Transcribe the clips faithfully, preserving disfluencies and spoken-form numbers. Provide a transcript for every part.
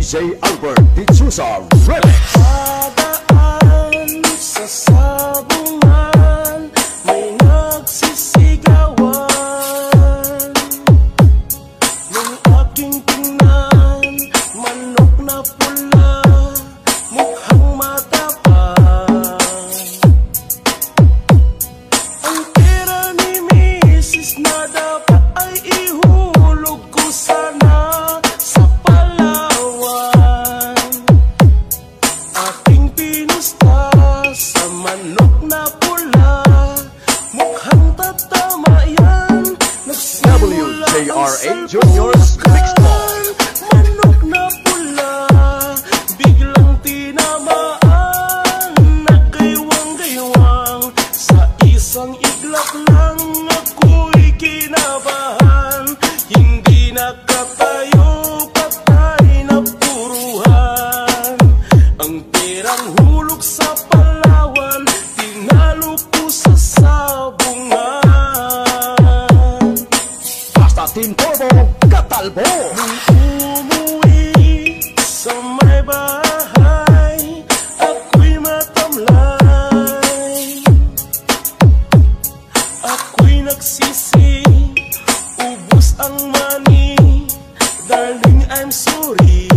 J Albert Dichusa Remix. Padaan sa sabungan, may nagsisigawan. Nung aking tingnan, manok na pula, mukhang matapang. Ang pera ni misis na dapat ay ihulog ko sana sa Palawan. Aking pinusta sa manok na pula, mukhang tatama yan. W J R A Juniors Mixed Ball. Manok na pula, biglang tinamaan, naggaywang-gaywang. Sa isang iglap lang ako'y kinabahan, hindi nakatayo, patay na puruhan. Ang perang hulog sa Palawan, tinalo ko sa sabungan. Basta Team Turbo, Katalbo. Nung umuwi sa may bahay, ako'y matamlay. Ako'y nagsisi, ubos ang money. Darling, I'm sorry.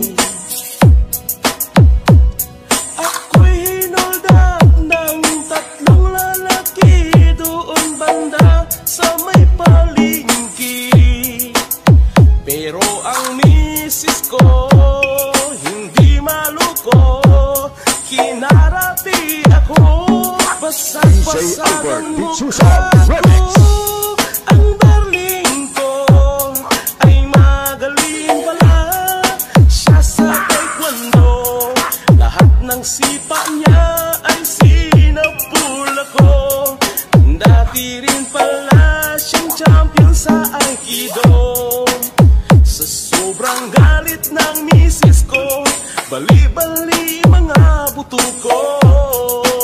Ako'y hinuldak ng tatlong lalaki doon banda sa may palengke. Pero ang misis ko hindi maluko, kinarati ako, basag-basag ang mukha ko. Ang darling ko ay magaling pala, siya sa taekwondo. Lahat ng sipa niya ay sinapula ko. Dati rin pala siyang champion sa Aikido. Sa sobrang galit ng misis ko, bali-bali mga buto ko.